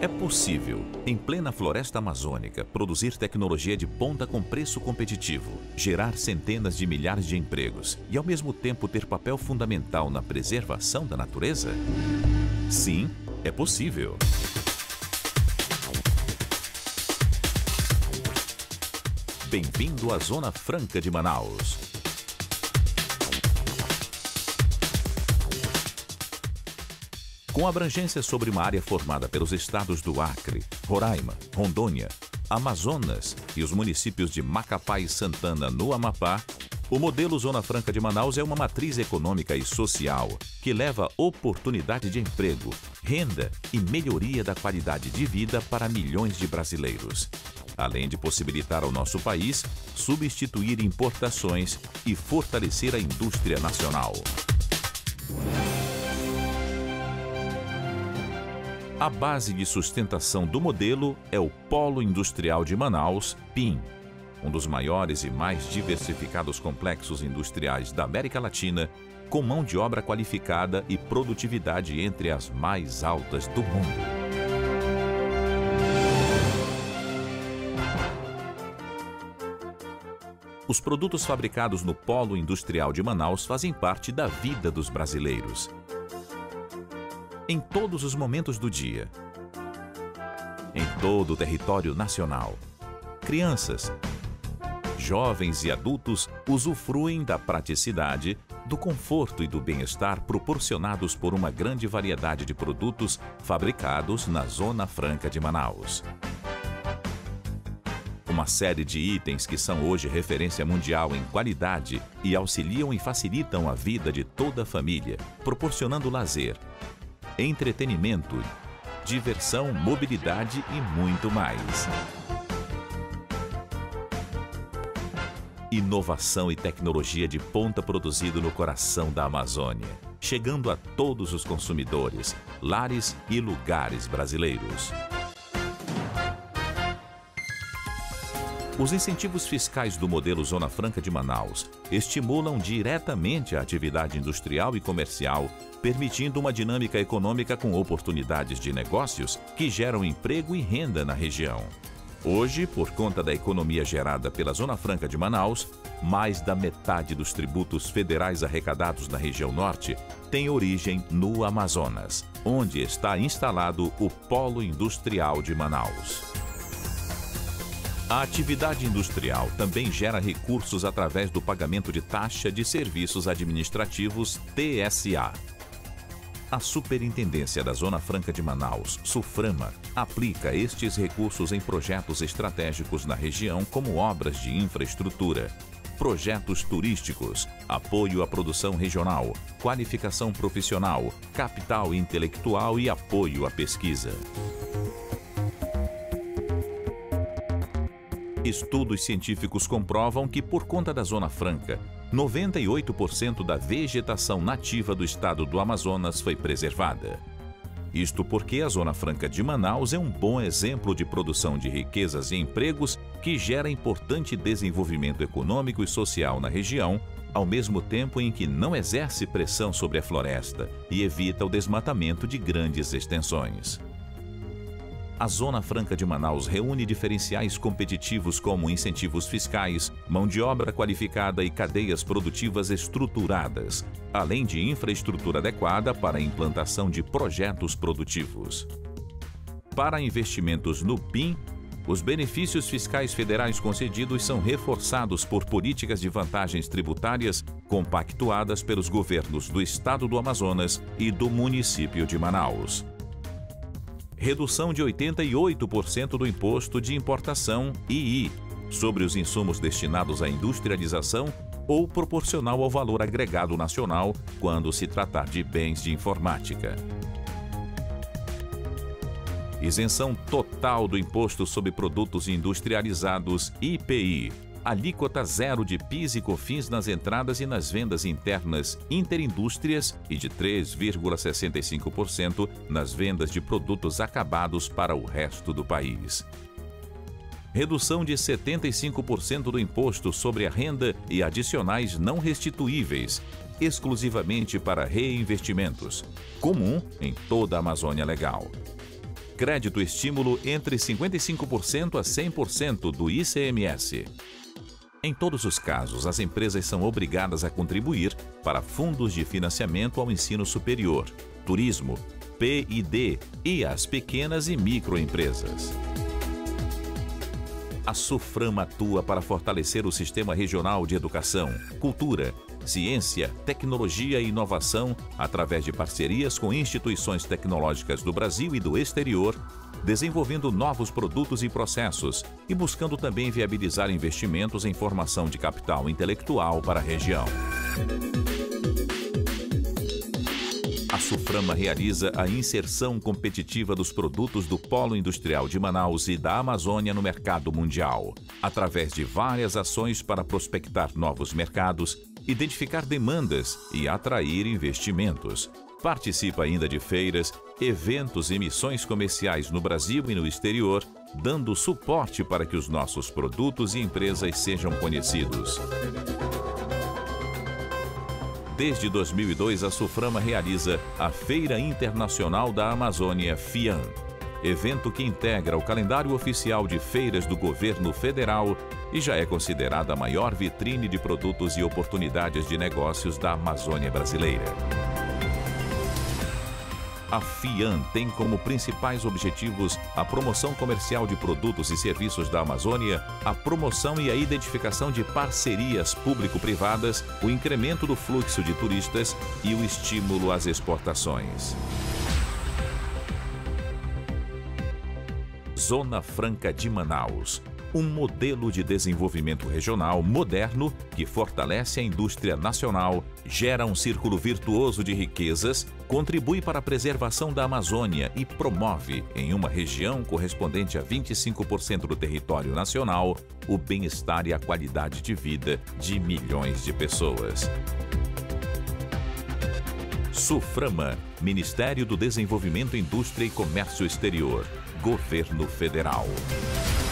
É possível, em plena floresta amazônica, produzir tecnologia de ponta com preço competitivo, gerar centenas de milhares de empregos e, ao mesmo tempo, ter papel fundamental na preservação da natureza? Sim, é possível. Bem-vindo à Zona Franca de Manaus. Com abrangência sobre uma área formada pelos estados do Acre, Roraima, Rondônia, Amazonas e os municípios de Macapá e Santana, no Amapá, o modelo Zona Franca de Manaus é uma matriz econômica e social que leva oportunidade de emprego, renda e melhoria da qualidade de vida para milhões de brasileiros, além de possibilitar ao nosso país substituir importações e fortalecer a indústria nacional. A base de sustentação do modelo é o Polo Industrial de Manaus, PIM, um dos maiores e mais diversificados complexos industriais da América Latina, com mão de obra qualificada e produtividade entre as mais altas do mundo. Os produtos fabricados no Polo Industrial de Manaus fazem parte da vida dos brasileiros. Em todos os momentos do dia, em todo o território nacional, crianças, jovens e adultos usufruem da praticidade, do conforto e do bem-estar proporcionados por uma grande variedade de produtos fabricados na Zona Franca de Manaus. Uma série de itens que são hoje referência mundial em qualidade e auxiliam e facilitam a vida de toda a família, proporcionando lazer, entretenimento, diversão, mobilidade e muito mais. Inovação e tecnologia de ponta produzido no coração da Amazônia, chegando a todos os consumidores, lares e lugares brasileiros. Os incentivos fiscais do modelo Zona Franca de Manaus estimulam diretamente a atividade industrial e comercial, permitindo uma dinâmica econômica com oportunidades de negócios que geram emprego e renda na região. Hoje, por conta da economia gerada pela Zona Franca de Manaus, mais da metade dos tributos federais arrecadados na região norte tem origem no Amazonas, onde está instalado o Polo Industrial de Manaus. A atividade industrial também gera recursos através do pagamento de taxa de serviços administrativos TSA. A Superintendência da Zona Franca de Manaus, SUFRAMA, aplica estes recursos em projetos estratégicos na região como obras de infraestrutura, projetos turísticos, apoio à produção regional, qualificação profissional, capital intelectual e apoio à pesquisa. Estudos científicos comprovam que, por conta da Zona Franca, 98% da vegetação nativa do estado do Amazonas foi preservada. Isto porque a Zona Franca de Manaus é um bom exemplo de produção de riquezas e empregos que gera importante desenvolvimento econômico e social na região, ao mesmo tempo em que não exerce pressão sobre a floresta e evita o desmatamento de grandes extensões. A Zona Franca de Manaus reúne diferenciais competitivos como incentivos fiscais, mão de obra qualificada e cadeias produtivas estruturadas, além de infraestrutura adequada para a implantação de projetos produtivos. Para investimentos no PIM, os benefícios fiscais federais concedidos são reforçados por políticas de vantagens tributárias compactuadas pelos governos do estado do Amazonas e do município de Manaus. Redução de 88% do imposto de importação II sobre os insumos destinados à industrialização ou proporcional ao valor agregado nacional quando se tratar de bens de informática. Isenção total do imposto sobre produtos industrializados IPI. Alíquota zero de PIS e COFINS nas entradas e nas vendas internas interindústrias e de 3,65% nas vendas de produtos acabados para o resto do país. Redução de 75% do imposto sobre a renda e adicionais não restituíveis, exclusivamente para reinvestimentos, comum em toda a Amazônia Legal. Crédito estímulo entre 55% a 100% do ICMS. Em todos os casos, as empresas são obrigadas a contribuir para fundos de financiamento ao ensino superior, turismo, PID e as pequenas e microempresas. A SUFRAM atua para fortalecer o Sistema Regional de Educação, Cultura, Ciência, Tecnologia e Inovação através de parcerias com instituições tecnológicas do Brasil e do exterior, desenvolvendo novos produtos e processos e buscando também viabilizar investimentos em formação de capital intelectual para a região. A SUFRAMA realiza a inserção competitiva dos produtos do Polo Industrial de Manaus e da Amazônia no mercado mundial, através de várias ações para prospectar novos mercados, identificar demandas e atrair investimentos. Participa ainda de feiras, eventos e missões comerciais no Brasil e no exterior, dando suporte para que os nossos produtos e empresas sejam conhecidos. Desde 2002, a SUFRAMA realiza a Feira Internacional da Amazônia, FIAM, evento que integra o calendário oficial de feiras do governo federal e já é considerada a maior vitrine de produtos e oportunidades de negócios da Amazônia brasileira. A FIAM tem como principais objetivos a promoção comercial de produtos e serviços da Amazônia, a promoção e a identificação de parcerias público-privadas, o incremento do fluxo de turistas e o estímulo às exportações. Zona Franca de Manaus. Um modelo de desenvolvimento regional moderno que fortalece a indústria nacional, gera um círculo virtuoso de riquezas, contribui para a preservação da Amazônia e promove, em uma região correspondente a 25% do território nacional, o bem-estar e a qualidade de vida de milhões de pessoas. SUFRAMA, Ministério do Desenvolvimento, Indústria e Comércio Exterior, Governo Federal.